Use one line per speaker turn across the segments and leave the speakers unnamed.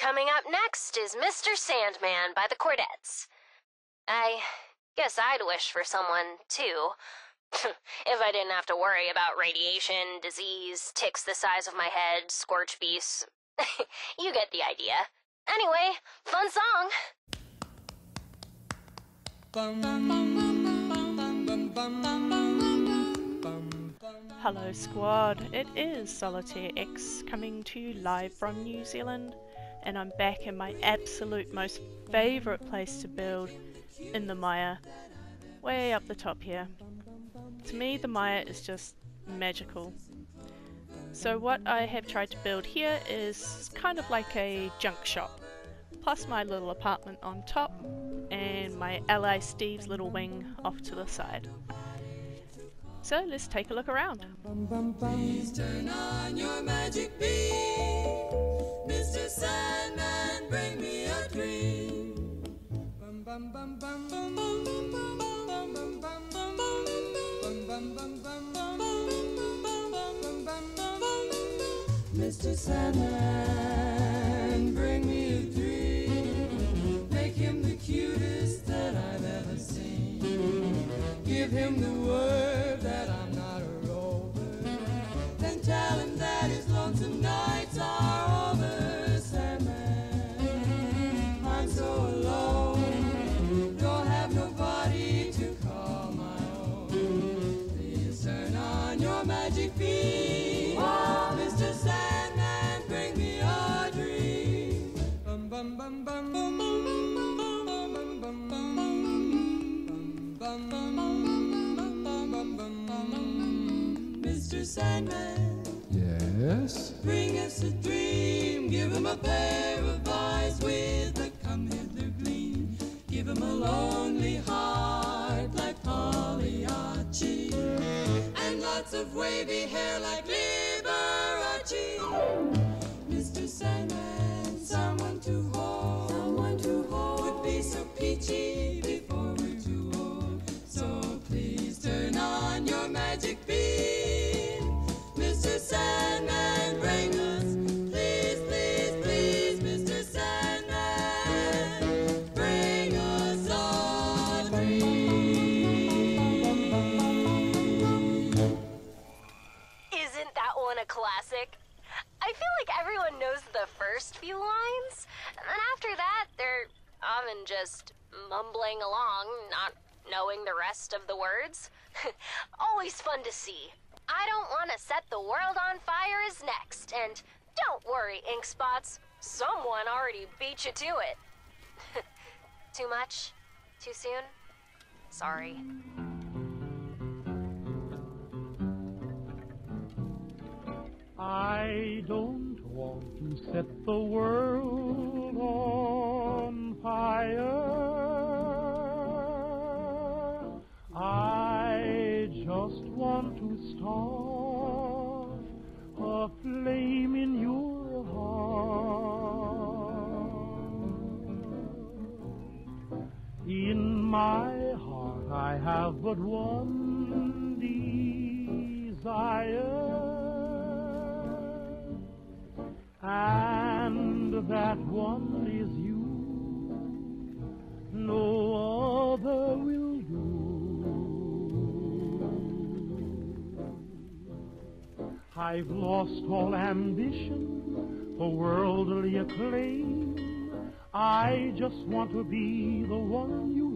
Coming up next is Mr. Sandman by the Quartets. I guess I'd wish for someone, too. If I didn't have to worry about radiation, disease, ticks the size of my head, scorch beasts. You get the idea. Anyway, fun song.
Hello squad, it is Solitaire X coming to you live from New Zealand, and I'm back in my absolute most favourite place to build, in the mire, way up the top here. To me the mire is just magical. So what I have tried to build here is kind of like a junk shop, plus my little apartment on top, and my ally Steve's little wing off to the side. So let's take a look around.
Please turn on your magic beam, Mr. Sandman, bring me a dream. Mr. Sandman, bring me a dream. Make him the cutest that I've ever seen. Give him the word that I'm not a rover. Then tell him that his lonesome nights are over. Sandman, I'm so alone. Don't have nobody to call my own. Please turn on your magic beam. Oh, Mr. Sandman, bring me a dream. Bum bum bum bum bum bum bum bum bum bum bum. Mr. Sandman,
Yes?
bring us a dream. Give him a pair of eyes with a come-hither gleam. Give him a lonely heart like Pagliacci, and lots of wavy hair like Liberace. Mr. Sandman, someone to hold, would be so peachy before we're too old. So please turn on your magic beam, Mr. Sandman, bring us, please, please, please, Mr. Sandman, bring us a dream.
Isn't that one a classic? I feel like everyone knows the first few lines, and then after that, they're often just mumbling along, not knowing the rest of the words. Always fun to see. I Don't Want to Set the World on Fire is next, and don't worry, ink spots, someone already beat you to it. Too much? Too soon? Sorry.
I don't want to set the world on fire. I just want to start a flame in your heart. In my heart I have but one desire, and that one is you. No other will do. I've lost all ambition for worldly acclaim. I just want to be the one you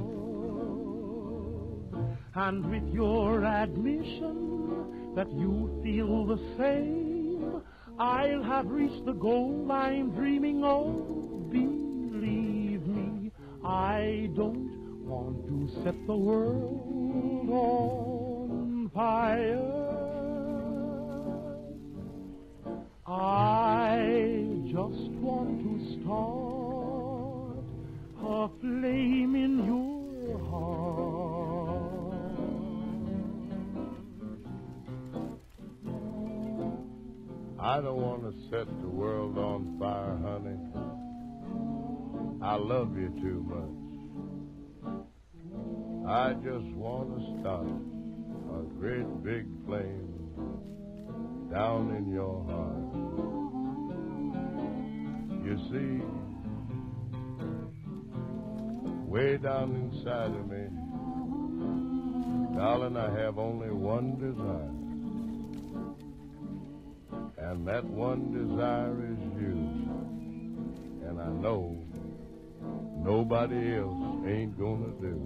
love, and with your admission that you feel the same, I'll have reached the goal I'm dreaming of. Believe me, I don't want to set the world on fire. I just want to start a flame in your heart.
I don't want to set the world on fire, honey. I love you too much. I just want to start a great big flame down in your heart. You see, way down inside of me, darling, I have only one desire. And that one desire is you. And I know nobody else ain't gonna do.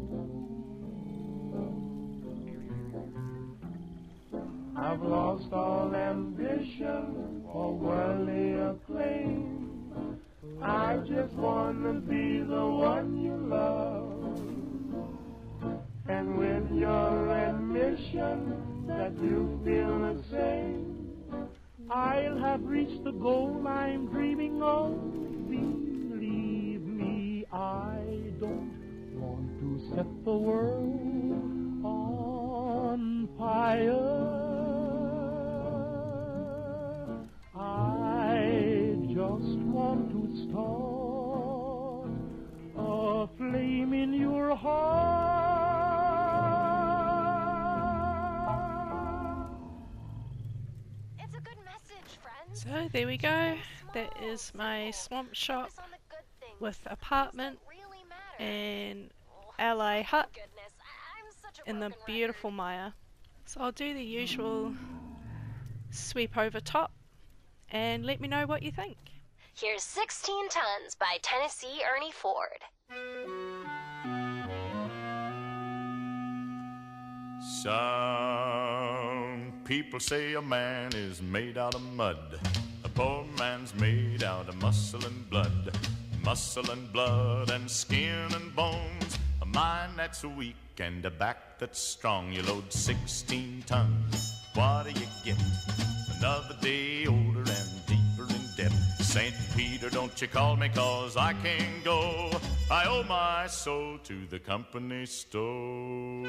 I've lost all ambition for worldly acclaim. I just wanna be the one you love. And with your admission that you feel the same, I'll have reached the goal I'm dreaming of. Believe me, I don't want to set the world on fire. I just want to start a flame in your heart.
It's a good message, friends.
So there we go. That is my swamp shop
Focus on the good things,
with
the
apartment
things that really matter.
and
Oh,
ally hut
goodness, I'm such a
in the
broken
beautiful Mire. So I'll do the usual sweep over top and let me know what you think.
Here's 16 Tons by Tennessee Ernie Ford.
Some people say a man is made out of mud. A poor man's made out of muscle and blood. Muscle and blood and skin and bones. A mind that's weak and a back that's strong. You load 16 tons. What do you get? Another day older and deeper in debt. St. Peter, don't you call me, 'cause I can't go. I owe my soul to the company store.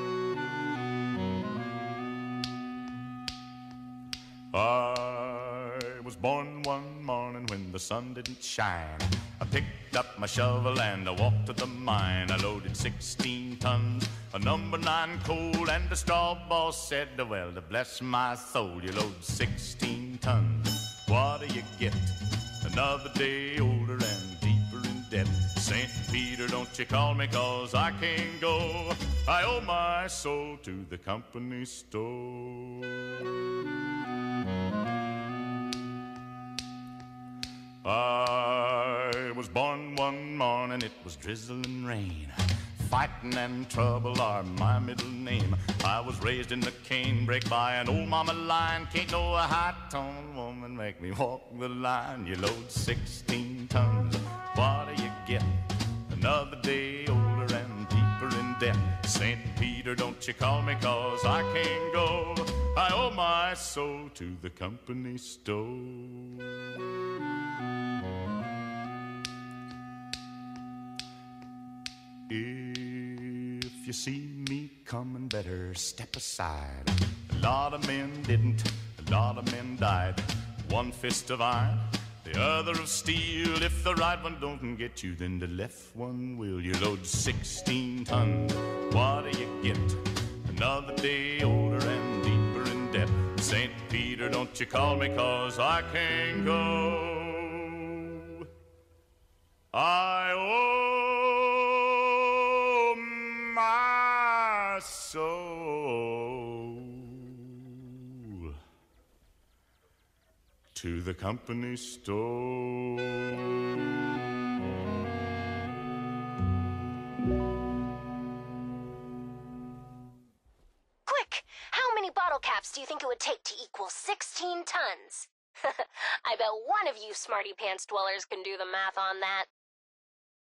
I was born one morning when the sun didn't shine. I picked up my shovel and I walked to the mine. I loaded 16 tons of number 9 coal, and the straw boss said, well, to bless my soul, you load 16 tons. What do you get? Another day older and deeper in debt. St. Peter, don't you call me, 'cause I can't go. I owe my soul to the company store. I was born one morning, it was drizzling rain. Fighting and trouble are my middle name. I was raised in the canebrake by an old mama lion. Can't no high-toned woman make me walk the line. You load 16 tons, what do you get? Another day older and deeper in debt. St. Peter, don't you call me, 'cause I can't go. I owe my soul to the company store. If you see me coming, better step aside. A lot of men didn't, a lot of men died. One fist of iron, the other of steel. If the right one don't get you, then the left one will. You load 16 tons, what do you get? Another day older and deeper in debt. St. Peter, don't you call me, 'cause I can't go. I owe my soul to the company store.
Quick! How many bottle caps do you think it would take to equal 16 tons? I bet one of you smarty pants dwellers can do the math on that.